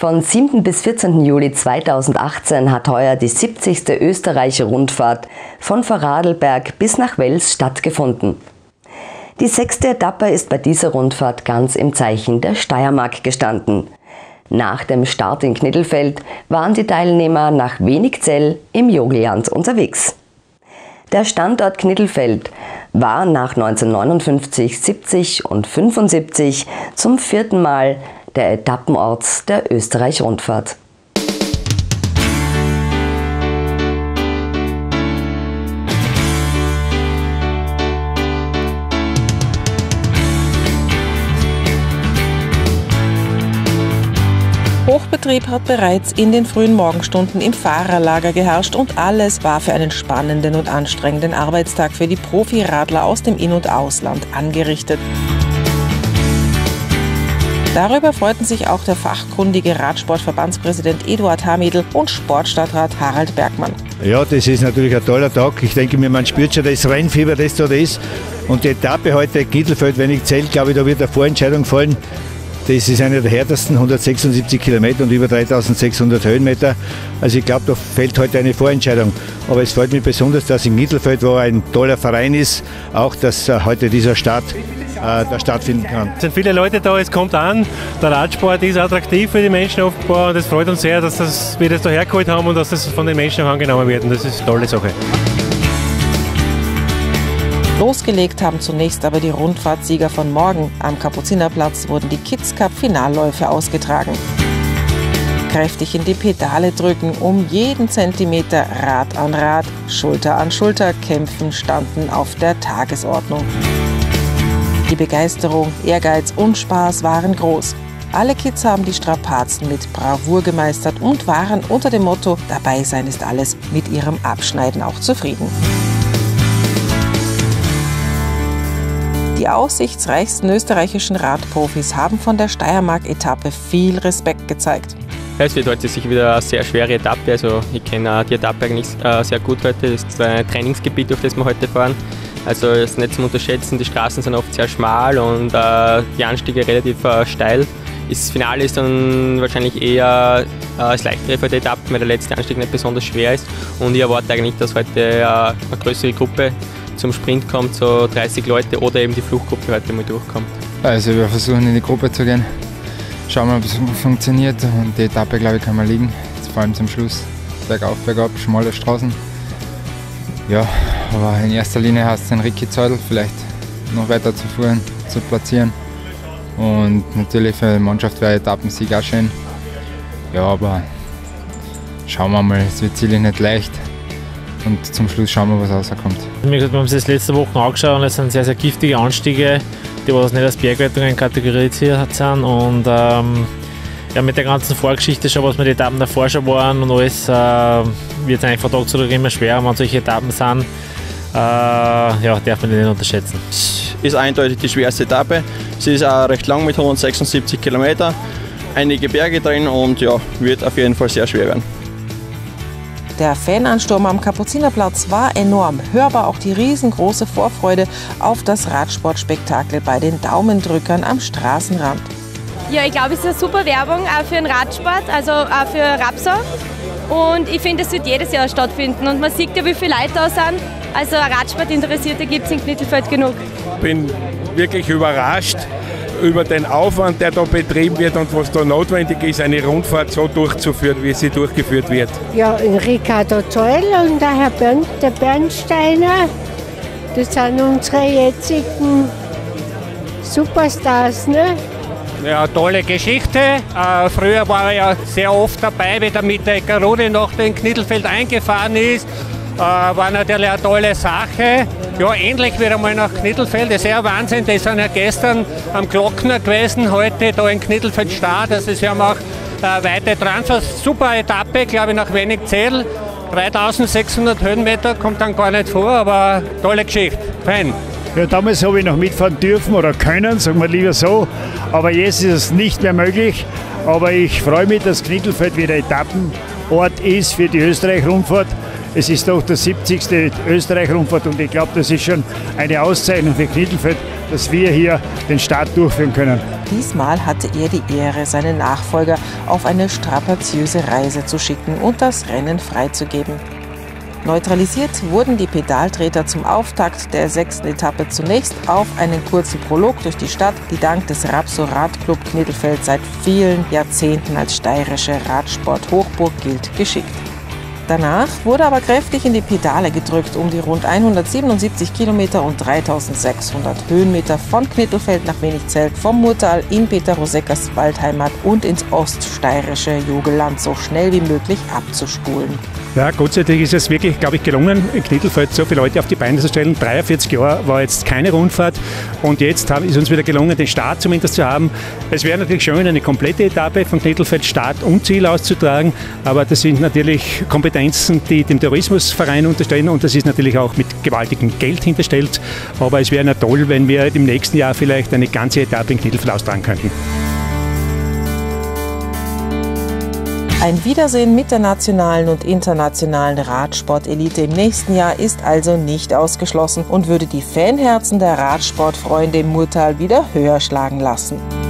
Von 7. bis 14. Juli 2018 hat heuer die 70. Österreich-Rundfahrt von Vorarlberg bis nach Wels stattgefunden. Die 6. Etappe ist bei dieser Rundfahrt ganz im Zeichen der Steiermark gestanden. Nach dem Start in Knittelfeld waren die Teilnehmer nach Wenigzell im Jogliland unterwegs. Der Standort Knittelfeld war nach 1959, 70 und 75 zum 4. Mal der Etappenort der Österreich-Rundfahrt. Hochbetrieb hat bereits in den frühen Morgenstunden im Fahrerlager geherrscht und alles war für einen spannenden und anstrengenden Arbeitstag für die Profiradler aus dem In- und Ausland angerichtet. Darüber freuten sich auch der fachkundige Radsportverbandspräsident Eduard Hamedl und Sportstadtrat Harald Bergmann. Ja, das ist natürlich ein toller Tag. Ich denke mir, man spürt schon das Rennfieber, das da ist. Und die Etappe heute, Knittelfeld-Wenigzell, glaube ich, da wird eine Vorentscheidung fallen. Das ist eine der härtesten, 176 Kilometer und über 3600 Höhenmeter. Also ich glaube, da fällt heute eine Vorentscheidung. Aber es freut mich besonders, dass in Knittelfeld, wo ein toller Verein ist, auch dass heute dieser Start da stattfinden kann. Es sind viele Leute da, es kommt an. Der Radsport ist attraktiv für die Menschen offenbar und es freut uns sehr, dass wir das da hergeholt haben und dass das von den Menschen auch angenommen wird. Und das ist eine tolle Sache. Losgelegt haben zunächst aber die Rundfahrtsieger von morgen. Am Kapuzinerplatz wurden die Kids Cup Finalläufe ausgetragen. Kräftig in die Pedale drücken, um jeden Zentimeter Rad an Rad, Schulter an Schulter kämpfen standen auf der Tagesordnung. Die Begeisterung, Ehrgeiz und Spaß waren groß. Alle Kids haben die Strapazen mit Bravour gemeistert und waren unter dem Motto „Dabei sein ist alles" mit ihrem Abschneiden auch zufrieden. Die aussichtsreichsten österreichischen Radprofis haben von der Steiermark-Etappe viel Respekt gezeigt. Es wird heute sicher wieder eine sehr schwere Etappe. Also ich kenne die Etappe eigentlich sehr gut heute. Das ist ein Trainingsgebiet, durch das wir heute fahren. Also es ist nicht zum Unterschätzen, die Straßen sind oft sehr schmal und die Anstiege relativ steil. Das Finale ist dann wahrscheinlich eher das leichtere für die Etappe, weil der letzte Anstieg nicht besonders schwer ist. Und ich erwarte eigentlich, dass heute eine größere Gruppe zum Sprint kommt, so 30 Leute oder eben die Fluchtgruppe heute mal durchkommt. Also wir versuchen in die Gruppe zu gehen, schauen wir, ob es funktioniert und die Etappe, glaube ich, kann man liegen, vor allem zum Schluss, bergauf, bergab, schmale Straßen. Ja, aber in erster Linie heißt es den Ricky Zeudel vielleicht noch weiter zu fahren, zu platzieren und natürlich für die Mannschaft wäre Etappensieg auch schön. Ja, aber schauen wir mal, es wird sicherlich nicht leicht. Und zum Schluss schauen wir, was rauskommt. Wir haben uns das letzte Woche angeschaut und es sind sehr, sehr giftige Anstiege, die was nicht als Bergwertungen kategorisiert sind. Und ja, mit der ganzen Vorgeschichte schon, was mit den Etappen davor schon waren und alles, wird es eigentlich von Tag zu Tag immer schwerer, wenn solche Etappen sind. Ja, darf man die nicht unterschätzen. Es ist eindeutig die schwerste Etappe. Sie ist auch recht lang mit 176 Kilometern, einige Berge drin und ja, wird auf jeden Fall sehr schwer werden. Der Fanansturm am Kapuzinerplatz war enorm, hörbar auch die riesengroße Vorfreude auf das Radsportspektakel bei den Daumendrückern am Straßenrand. Ja, ich glaube, es ist eine super Werbung auch für den Radsport, also auch für Rapsau. Und ich finde, es wird jedes Jahr stattfinden. Und man sieht ja, wie viele Leute da sind. Also Radsportinteressierte gibt es in Knittelfeld genug. Ich bin wirklich überrascht über den Aufwand, der da betrieben wird und was da notwendig ist, eine Rundfahrt so durchzuführen, wie sie durchgeführt wird. Ja, Ricardo Zeudel und der der Bernsteiner, das sind unsere jetzigen Superstars, ne? Ja, tolle Geschichte. Früher war er ja sehr oft dabei, wie der Mitteregger Rudi nach dem Knittelfeld eingefahren ist. War natürlich eine tolle Sache. Ja, endlich wieder mal nach Knittelfeld. Das ist ja Wahnsinn. Die sind ja gestern am Glockner gewesen, heute da in Knittelfeld Start. Das ist ja auch weite Transfer. Super Etappe, glaube ich, nach Wenigzell. 3600 Höhenmeter kommt dann gar nicht vor, aber tolle Geschichte. Fein. Ja, damals habe ich noch mitfahren dürfen oder können, sagen wir lieber so. Aber jetzt ist es nicht mehr möglich. Aber ich freue mich, dass Knittelfeld wieder Etappenort ist für die Österreich-Rundfahrt. Es ist doch der 70. Österreich-Rundfahrt und ich glaube, das ist schon eine Auszeichnung für Knittelfeld, dass wir hier den Start durchführen können. Diesmal hatte er die Ehre, seinen Nachfolger auf eine strapaziöse Reise zu schicken und das Rennen freizugeben. Neutralisiert wurden die Pedaltreter zum Auftakt der 6. Etappe zunächst auf einen kurzen Prolog durch die Stadt, die dank des Rapso Radclub Knittelfeld seit vielen Jahrzehnten als steirische Radsport-Hochburg gilt, geschickt. Danach wurde aber kräftig in die Pedale gedrückt, um die rund 177 Kilometer und 3600 Höhenmeter von Knittelfeld nach Wenigzelt, vom Murtal in Peter Roseckers Waldheimat und ins oststeirische Jogelland so schnell wie möglich abzuspulen. Ja, Gott sei Dank ist es wirklich, glaube ich, gelungen, in Knittelfeld so viele Leute auf die Beine zu stellen. 43 Jahre war jetzt keine Rundfahrt und jetzt ist uns wieder gelungen, den Start zumindest zu haben. Es wäre natürlich schön, eine komplette Etappe von Knittelfeld Start und Ziel auszutragen, aber das sind natürlich Kompetenzen, die dem Tourismusverein unterstehen und das ist natürlich auch mit gewaltigem Geld hinterstellt. Aber es wäre toll, wenn wir im nächsten Jahr vielleicht eine ganze Etappe in Knittelfeld austragen könnten. Ein Wiedersehen mit der nationalen und internationalen Radsportelite im nächsten Jahr ist also nicht ausgeschlossen und würde die Fanherzen der Radsportfreunde im Murtal wieder höher schlagen lassen.